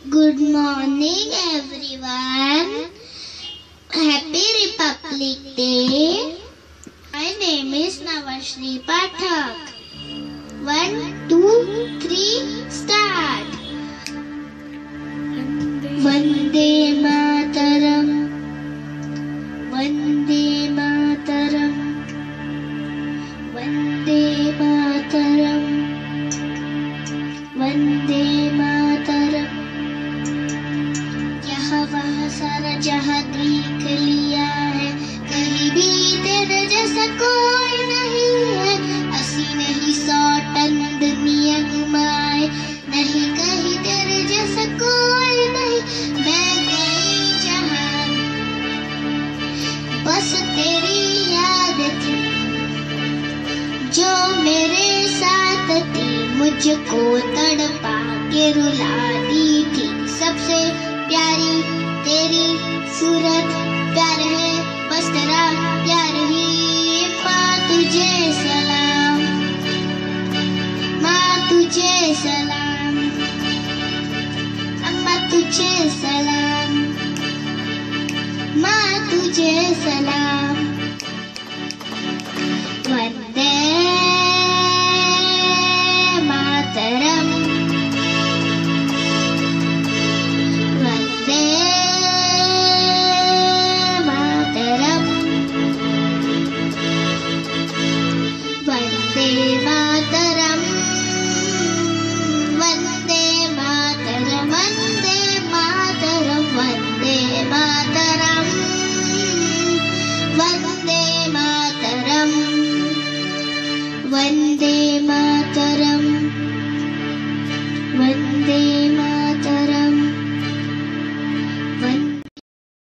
Good morning, everyone. Happy Republic Day. My name is Navashree Pathak. 1, 2, 3, start. Vande Mataram. Vande Mataram. Vande Mataram. Vande Mataram. यहाँ वहाँ सारा जहाँ देख लिया है, कहीं भी तेरे जैसा कोई नहीं है। अस्सी नहीं 100 टन दुनिया घुमाए, नहीं कहीं तेरे जैसा कोई नहीं। मैं गई जहाँ बस तेरी याद थी, जो मेरे साथ थी, मुझको तड़पा के रुला दी थी। सबसे प्यारी तेरी सूरत, प्यार है बस तेरा प्यार ही। माँ तुझे सलाम, माँ तुझे सलाम, अम्मा तुझे सलाम, माँ तुझे सलाम।